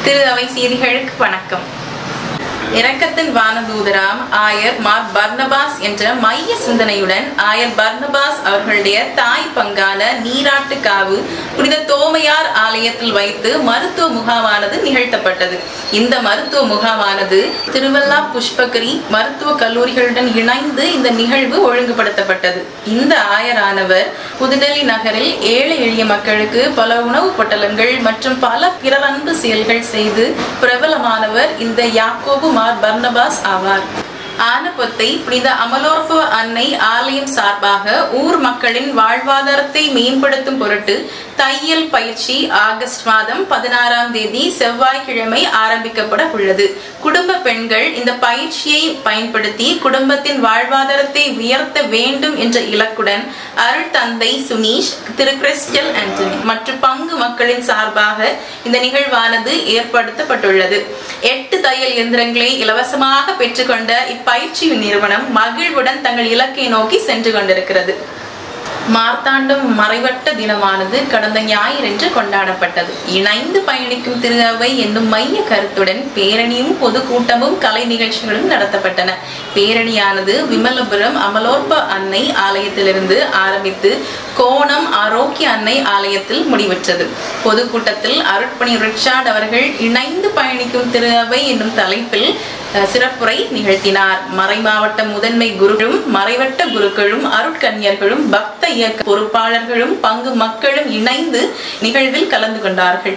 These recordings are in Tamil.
திரு அவை செய்திகளுக்கு வணக்கம். இரக்கத்தின் வானதூதராம் ஆயர் மார் பர்னபாஸ் என்ற மைய சிந்தனையுடன் ஆயர் பர்னபாஸ் அவர்களுடைய தாய் பங்கான நீராட்டு காவு புனித தோமையார் ஆலயத்தில் வைத்து மருத்துவ முகாமானது நிகழ்த்தப்பட்டது. இந்த மருத்துவ முகாமானது திருவல்லா புஷ்பகரி மருத்துவ கல்லூரிகளுடன் இணைந்து இந்த நிகழ்வு ஒழுங்குபடுத்தப்பட்டது. இந்த ஆயரானவர் புதுடெல்லி நகரில் ஏழை எளிய மக்களுக்கு பல உணவு பொட்டலங்கள் மற்றும் பல பிறரன்பு செயல்கள் செய்து பிரபலமானவர் இந்த யாக்கோபு மார் பர்னபாஸ் ஆவார். ஆனபொத்தை புனித அமலோற்ப அன்னை ஆலயம் சார்பாக ஊர் மக்களின் வாழ்வாதாரத்தை மேம்படுத்தும் பொருட்டு தையல் பயிற்சி ஆகஸ்ட் மாதம் 16ஆம் தேதி செவ்வாய்க்கிழமை ஆரம்பிக்கப்பட உள்ளது. குடும்ப பெண்கள் இந்த பயிற்சியை பயன்படுத்தி குடும்பத்தின் வாழ்வாதாரத்தை உயர்த்த வேண்டும் என்ற இலக்குடன் அருள் தந்தை சுனீஷ், திரு கிறிஸ்டல் ஆண்டனி மற்றும் பங்கு மக்களின் சார்பாக இந்த நிகழ்வானது ஏற்படுத்தப்பட்டுள்ளது. 8 தையல் இயந்திரங்களை இலவசமாக பெற்றுக்கொண்ட இப்பயிற்சி நிறுவனம் மகிழ்வுடன் தங்கள் இலக்கை நோக்கி சென்று கொண்டிருக்கிறது. மார்த்தாண்டம் மறைவட்ட தினமானது கடந்த ஞாயிறன்று கொண்டாடப்பட்டது. இணைந்து பயணிக்கும் திரு அவை என்னும் மைய கருத்துடன் பேரணியும் பொதுக்கூட்டமும் கலை நிகழ்ச்சிகளும் நடத்தப்பட்டன. பேரணியானது விமலபுரம் அமலோற்ப அன்னை ஆலயத்திலிருந்து ஆரம்பித்து கோணம் ஆரோக்கிய அன்னை ஆலயத்தில் முடிவுற்றது. பொதுக்கூட்டத்தில் அருட்பணி ரிச்சார்ட் அவர்கள் இணைந்து பயணிக்கும் திரு அவை என்னும் தலைப்பில் சிறப்புரை நிகழ்த்தினார். மறைமாவட்ட முதன்மை குருக்களும் மறைவட்ட குருக்களும் அருட்கன்யர்களும் பக்த இயக்க பொறுப்பாளர்களும் பங்கு மக்களும் இணைந்து நிகழ்வில் கலந்து கொண்டார்கள்.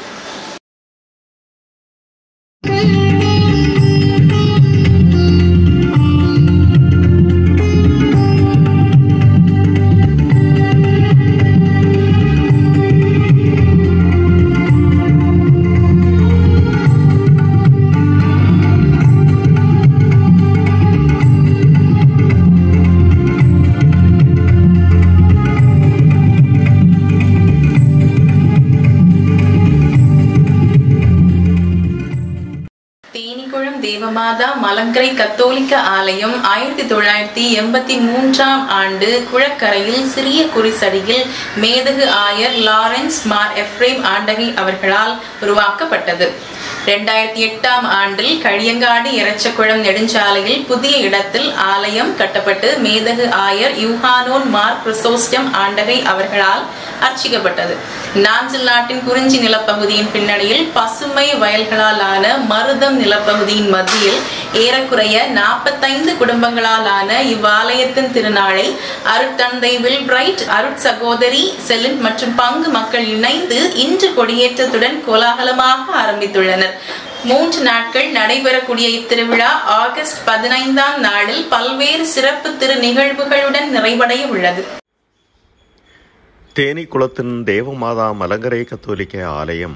தேவமாதா மலங்கரை கத்தோலிக்க ஆலயம் 1983ஆம் ஆண்டு குளக்கரையில் சிறிய குறிசடியில் மேதகு ஆயர் லாரன்ஸ் மார் எப்ரேம் ஆண்டகை அவர்களால் உருவாக்கப்பட்டது. 2008ஆம் ஆண்டில் கழியங்காடு எரச்சகுளம் நெடுஞ்சாலையில் புதிய இடத்தில் ஆலயம் கட்டப்பட்டு மேதகு ஆயர் யூகானோன் மார் கிறிசோஸ்டம் ஆண்டகை அவர்களால் அர்ச்சிக்கப்பட்டது. நாஞ்சில் நாட்டின் குறிஞ்சி நிலப்பகுதியின் பின்னணியில் பசுமை வயல்களாலான மருதம் நிலப்பகுதியின் மத்தியில் ஏறக்குறைய 45 குடும்பங்களாலான இவ்வாலயத்தின் திருநாளை அருட்தந்தை வில்பிரைட், அருட் சகோதரி செலின் மற்றும் பங்கு மக்கள் இணைந்து இன்று கொடியேற்றத்துடன் கோலாகலமாக ஆரம்பித்துள்ளனர். 3 நாட்கள் நடைபெறக்கூடிய இத்திருவிழா ஆகஸ்ட் 15ஆம் நாளில் பல்வேறு சிறப்பு திரு நிகழ்வுகளுடன் நிறைவடைய உள்ளது. தேனிக்குளத்தின் தேவமாதா மலங்கரை கத்தோலிக்க ஆலயம்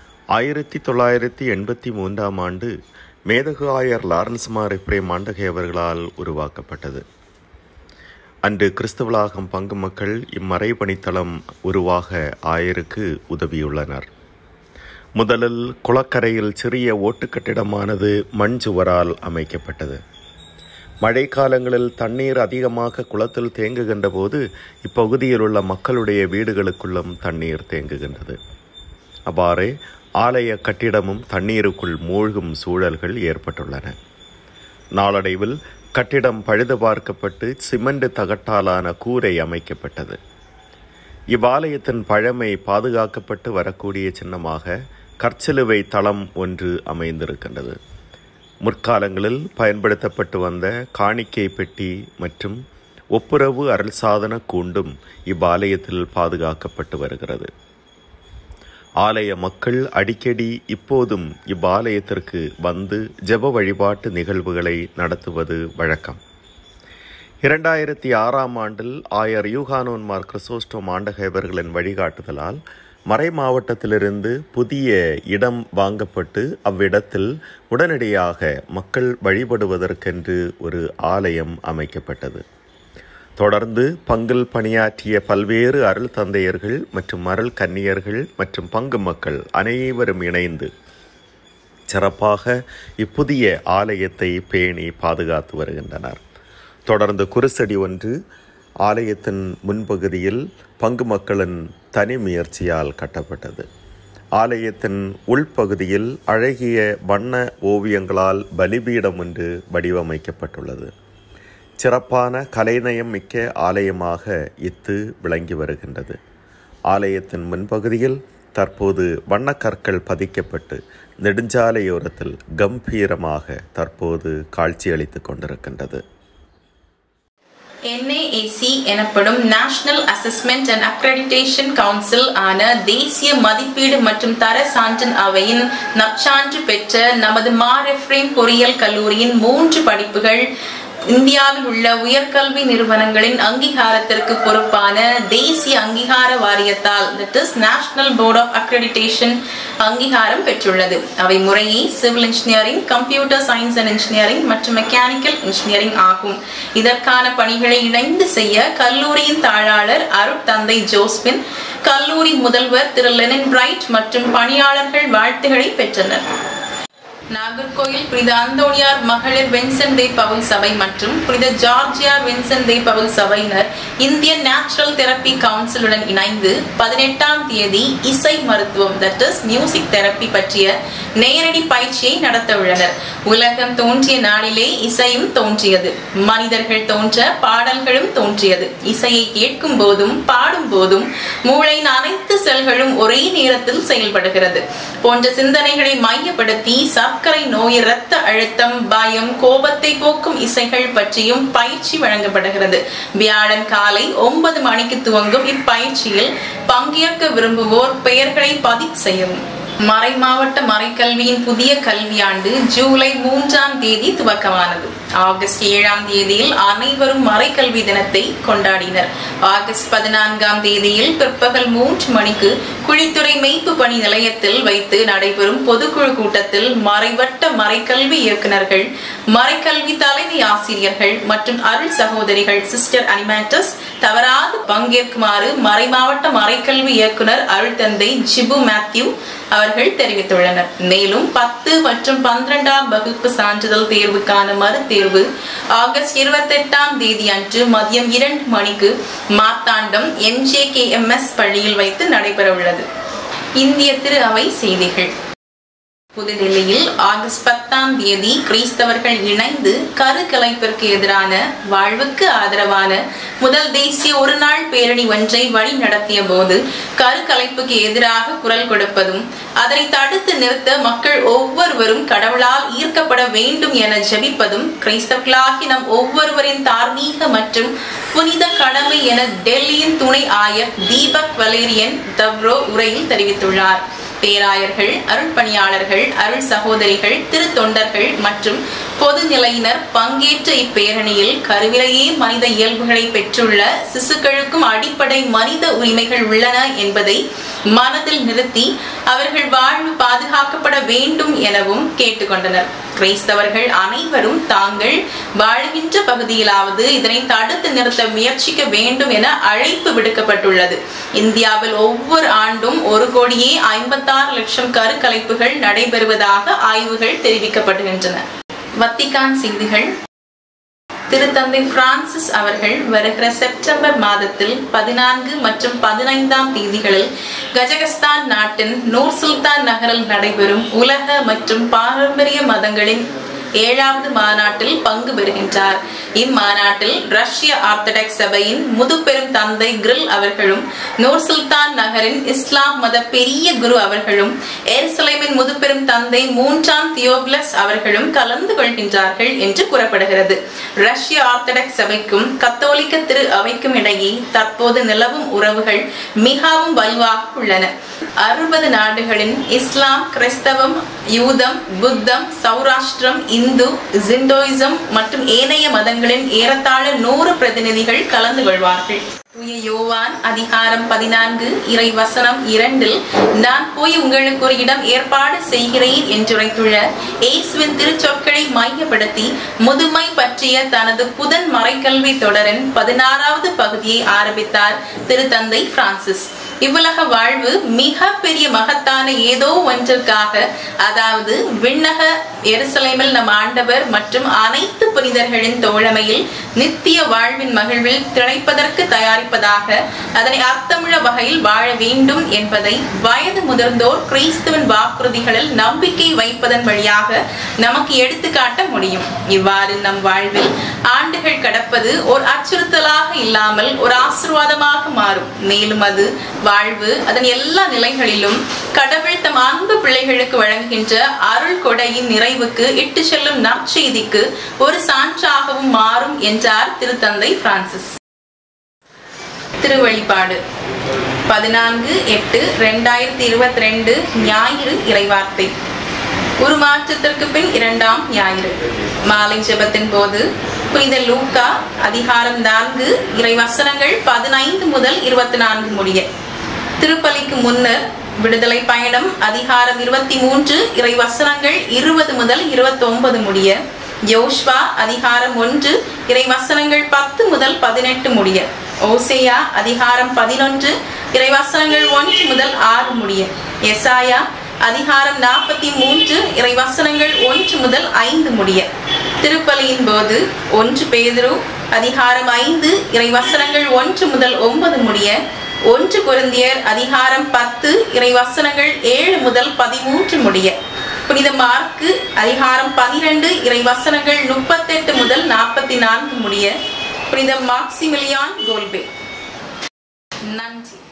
1983ஆம் ஆண்டு மேதகு ஆயர் லாரன்ஸ் மார் எப்ரேம் ஆண்டகை அவர்களால் உருவாக்கப்பட்டது. அன்று கிறிஸ்தவளாகம் பங்கு மக்கள் இம்மறைபணித்தளம் உருவாக ஆயருக்கு உதவியுள்ளனர். முதலில் குளக்கரையில் சிறிய ஓட்டு கட்டிடமானது மண் சுவரால் அமைக்கப்பட்டது. மழை காலங்களில் தண்ணீர் அதிகமாக குளத்தில் தேங்குகின்ற போது இப்பகுதியில் உள்ள மக்களுடைய வீடுகளுக்குள்ளும் தண்ணீர் தேங்குகின்றது. அவ்வாறே ஆலய கட்டிடமும் தண்ணீருக்குள் மூழ்கும் சூழல்கள் ஏற்பட்டுள்ளன. நாளடைவில் கட்டிடம் பழுது பார்க்கப்பட்டு சிமெண்ட் தகட்டாலான கூரை அமைக்கப்பட்டது. இவ்வாலயத்தின் பழமை பாதுகாக்கப்பட்டு வரக்கூடிய சின்னமாக கற்சிலுவை தளம் ஒன்று அமைந்திருக்கின்றது. முற்காலங்களில் பயன்படுத்தப்பட்டு வந்த காணிக்கை பெட்டி மற்றும் ஒப்புரவு அருள் சாதன கூண்டும் இவ்வாலயத்தில் பாதுகாக்கப்பட்டு வருகிறது. ஆலய மக்கள் அடிக்கடி இப்போதும் இவ்வாலயத்திற்கு வந்து ஜெப வழிபாட்டு நிகழ்வுகளை நடத்துவது வழக்கம். 2006ஆம் ஆண்டில் ஆயர் யூகானோன் மார் கிறிசோஸ்டம் ஆண்டகை அவர்களின் வழிகாட்டுதலால் மறை மாவட்டத்திலிருந்து புதிய இடம் வாங்கப்பட்டு அவ்விடத்தில் உடனடியாக மக்கள் வழிபடுவதற்கென்று ஒரு ஆலயம் அமைக்கப்பட்டது. தொடர்ந்து பங்கில் பணியாற்றிய பல்வேறு அருள் தந்தையர்கள் மற்றும் அருள் கன்னியர்கள் மற்றும் பங்கு மக்கள் அனைவரும் இணைந்து சிறப்பாக இப்புதிய ஆலயத்தை பேணி பாதுகாத்து வருகின்றனர். தொடர்ந்து குருசடி ஒன்று ஆலயத்தின் முன்பகுதியில் பங்கு மக்களின் தனி முயற்சியால் கட்டப்பட்டது. ஆலயத்தின் உள்பகுதியில் அழகிய வண்ண ஓவியங்களால் பலிபீடம் ஒன்று வடிவமைக்கப்பட்டுள்ளது. சிறப்பான கலைநயம் மிக்க ஆலயமாக இத்து விளங்கி வருகின்றது. ஆலயத்தின் முன்பகுதியில் தற்போது வண்ணக்கற்கள் பதிக்கப்பட்டு நெடுஞ்சாலையோரத்தில் கம்பீரமாக தற்போது காட்சியளித்துக் கொண்டிருக்கின்றது. NAAC எனப்படும் national assessment and accreditation council ஆன தேசிய மதிப்பீடு மற்றும் தர சான்றின் அவையின் நற்சான்று பெற்ற நமது மாரெஃப்ரேம் பொறியியல் கல்லூரியின் 3 படிப்புகள் இந்தியாவில் உள்ள உயர்கல்வி நிறுவனங்களின் அங்கீகாரத்திற்கு பொறுப்பான தேசிய அங்கீகார வாரியத்தால் நேஷனல் போர்ட் ஆஃப் அக்ரெடிடேஷன் அங்கீகாரம் பெற்றுள்ளது. அவை முறையே civil engineering, computer science and engineering மற்றும் மெக்கானிக்கல் இன்ஜினியரிங் ஆகும். இதற்கான பணிகளை இணைந்து செய்ய கல்லூரியின் தாளாளர் அருட்தந்தை ஜோஸ்பின், கல்லூரி முதல்வர் திரு லெனின் பிரைட் மற்றும் பணியாளர்கள் வாழ்த்துக்களை பெற்றனர். நாகர்கோயில் புனித அந்தோணியார் மகளிர் வின்சென்ட் தே பவுல் சபை மற்றும் புனித ஜார்ஜியார் வின்சென்ட் தே பவுல் சபையினர் இந்தியன் நேச்சுரல் தெரப்பி கவுன்சிலுடன் இணைந்து 18ஆம் தேதி இசை மருத்துவம் மியூசிக் தெரப்பி பற்றிய நேரடி பயிற்சியை நடத்த உள்ளனர். உலகம் தோன்றிய நாளிலே இசையும் தோன்றியது, மனிதர்கள் தோன்ற பாடல்களும் தோன்றியது. இசையை கேட்கும் போதும் பாடும் போதும் மூளையின் அனைத்து செல்களும் ஒரே நேரத்தில் செயல்படுகிறது போன்ற சிந்தனைகளை மையப்படுத்தி சர்க்கரை நோய், இரத்த அழுத்தம், பயம், கோபத்தை போக்கும் இசைகள் பற்றியும் பயிற்சி வழங்கப்படுகிறது. வியாழன் காலை 9 மணிக்கு துவங்கும் இப்பயிற்சியில் பங்கேற்க விரும்புவோர் பெயர்களை பதிவு செய்யவும். மறைமாவட்ட மறைக்கல்வியின் புதிய கல்வியாண்டு ஜூலை 3ஆம் தேதி துவக்கமானது. ஆகஸ்ட் 7ஆம் தேதியில் அனைவரும் மறைக்கல்வி தினத்தை கொண்டாடினர். ஆகஸ்ட் 14ஆம் தேதியில் பிற்பகல் 3 மணிக்கு குழித்துறை மெய்ப்பு பணி நிலையத்தில் வைத்து நடைபெறும் பொதுக்குழு கூட்டத்தில் மறைவட்ட மறைக்கல்வி இயக்குநர்கள், மறைக்கல்வி தலைமை ஆசிரியர்கள் மற்றும் அருள் சகோதரிகள் சிஸ்டர் அனிமேட்டஸ் தவறாது பங்கேற்குமாறு மறைமாவட்ட மறைக்கல்வி இயக்குனர் அருள் தந்தை ஜிபு மேத்யூ அவர்கள் தெரிவித்துள்ளனர். மேலும் 10 மற்றும் 12ஆம் வகுப்பு சான்றிதழ் தேர்வுக்கான மறுதேர்வு ஆகஸ்ட் 28ஆம் தேதி அன்று மதியம் 2 மணிக்கு மார்த்தாண்டம் MJKMS பள்ளியில் வைத்து நடைபெற உள்ளது. இந்திய திரு அவை செய்திகள். புதுடெல்லியில் ஆகஸ்ட் 10ஆம் தேதி கிறிஸ்தவர்கள் இணைந்து கருக்கலைப்பிற்கு எதிரான, வாழ்வுக்கு ஆதரவான முதல் தேசிய ஒரு நாள் பேரணி ஒன்றை வழி நடத்திய போது கருக்கலைப்புக்கு எதிராக குரல் கொடுப்பதும் அதனை தடுத்து நிறுத்த மக்கள் ஒவ்வொருவரும் கடவுளால் ஈர்க்கப்பட வேண்டும் என ஜெபிப்பதும் கிறிஸ்தவர்களாகி நம் ஒவ்வொருவரின் தார்மீக மற்றும் புனித கடமை என டெல்லியின் துணை ஆயர் தீபக் வலேரியன் தவ்ரோ உரையில் தெரிவித்துள்ளார். பேராயர்கள், அருள் பணியாளர்கள், அருள் சகோதரிகள், திருத்தொண்டர்கள் மற்றும் பொதுநிலையினர் பங்கேற்ற இப்பேரணியில் கருவிலேயே மனித இயல்புகளை பெற்றுள்ள சிசுக்களுக்கும் அடிப்படை மனித உரிமைகள் உள்ளன என்பதை மனதில் நிறுத்தி அவர்கள் வாழ்வு பாதுகாக்கப்பட வேண்டும் எனவும் கேட்டுக்கொண்டனர். கிறிஸ்தவர்கள் அனைவரும் தாங்கள் வாழ்கின்ற பகுதியிலாவது இதனை தடுத்து நிறுத்த முயற்சிக்க வேண்டும் என அழைப்பு விடுக்கப்பட்டுள்ளது. இந்தியாவில் ஒவ்வொரு ஆண்டும் 1,56,00,000 கருக்கலைப்புகள் நடைபெறுவதாக ஆய்வுகள் தெரிவிக்கப்படுகின்றன. வத்திகான் செய்திகள். திருத்தந்தை பிரான்சிஸ் அவர்கள் வருகிற செப்டம்பர் மாதத்தில் 14 மற்றும் 15ஆம் தேதிகளில் கஜகஸ்தான் நாட்டின் நூர் சுல்தான் நகரில் நடைபெறும் உலக மற்றும் பாரம்பரிய மதங்களின் 7வது மாநாட்டில் பங்கு பெறுகின்றார். இம்மாநாட்டில் ரஷ்ய ஆர்த்தடாக்ஸ் சபையின் முதுபெரும் தந்தை கிரில் அவர்களும், நூர் சுல்தான் நகரின் இஸ்லாம் மத பெரிய குரு அவர்களும், எருசலேமின் முதுபெரும் தந்தை 3ஆம் தியோபிலஸ் அவர்களும் கலந்து கொள்கின்றார்கள் என்று கூறப்படுகிறது. ரஷ்ய ஆர்த்தடாக்ஸ் சபைக்கும் கத்தோலிக்க திரு அவைக்கும் இடையே தற்போது நிலவும் உறவுகள் மிகவும் வலுவாக உள்ளன. 60 நாடுகளின் இஸ்லாம், கிறிஸ்தவம், யூதம், புத்தம், சௌராஷ்டிரம், இந்து, ஜிண்டோயிசம் மற்றும் ஏனைய மதங்களின் ஏறத்தாழ 100 பிரதிநிதிகள் கலந்து கொள்வார்கள். தூய யோவான் அதிகாரம் 14 இறை வசனம் 2 நான் போய் உங்களுக்கு ஒரு இடம் ஏற்பாடு செய்கிறேன் என்றுரைத்துள்ள இயேசுவின் திருச்சொற்களை மையப்படுத்தி முதுமை பற்றிய தனது புதன் மறைக்கல்வி தொடரின் 16வது பகுதியை ஆரம்பித்தார் திருத்தந்தை பிரான்சிஸ். இவ்வுலக வாழ்வு மிக பெரிய மகத்தான ஏதோ ஒன்றிற்காக, அதாவது விண்ணக எருசலேமில் நம் ஆண்டவர் மற்றும் அனைத்து புனிதர்களின் தோழமையில் நித்திய வாழ்வின் மகிழ்வில் திளைப்பதற்கு தயாரிப்பதாக, அதனை அர்த்தமுள்ள வகையில் வாழ வேண்டும் என்பதை வயது முதிர்ந்தோர் கிறிஸ்துவின் வாக்குறுதிகளில் நம்பிக்கை வைப்பதன் வழியாக நமக்கு எடுத்துக்காட்ட முடியும். இவ்வாறு நம் வாழ்வில் ஆண்டுகள் கடப்பது ஒரு அச்சுறுத்தலாக இல்லாமல் ஒரு ஆசீர்வாதமாக மாறும். மேலும் அது வாழ்வு அதன் எல்லா நிலைகளிலும் கடவுள் தம் அன்பு பிள்ளைகளுக்கு வழங்குகின்ற அருள் கொடையின் நிறைவுக்கு இட்டு செல்லும் நற்செய்திக்கு ஒரு சான்றாகவும் மாறும் என்றார் திருத்தந்தை பிரான்சிஸ். திருவழிபாடு 14/8/2022 ஞாயிறு இறைவார்த்தை. உருமாற்றத்திற்கு பின் 2ஆம் ஞாயிறு மாலை ஜெபத்தின் போது புனித லூக்கா அதிகாரம் 4 இறைவசனங்கள் 15 முதல் 24 முடிய, திருப்பலிக்கு முன்னர் விடுதலை பயணம் அதிகாரம் 23 இறைவசனங்கள் 20 முதல் 29 முடிய, யோஷ்வா அதிகாரம் 1 இறைவசனங்கள் 10 முதல் 18 முடிய, ஓசேயா அதிகாரம் 11 இறைவசனங்கள் 1 முதல் 6 முடிய, எசாயா அதிகாரம் 43 இறைவசனங்கள் 1 முதல் 5 முடிய, திருப்பலியின் போது 1 பேதுரு அதிகாரம் 5 இறைவசனங்கள் 1 முதல் 9 முடிய, 1 கொரிந்தியர் அதிகாரம் 10 இறைவசனங்கள் 7 முதல் 13 முடிய, புனித மார்க்கு அதிகாரம் 12 இறைவசனங்கள் 38 முதல் 44 முடிய, புனித மாக்சிமிலியான் கோல்பே. நன்றி.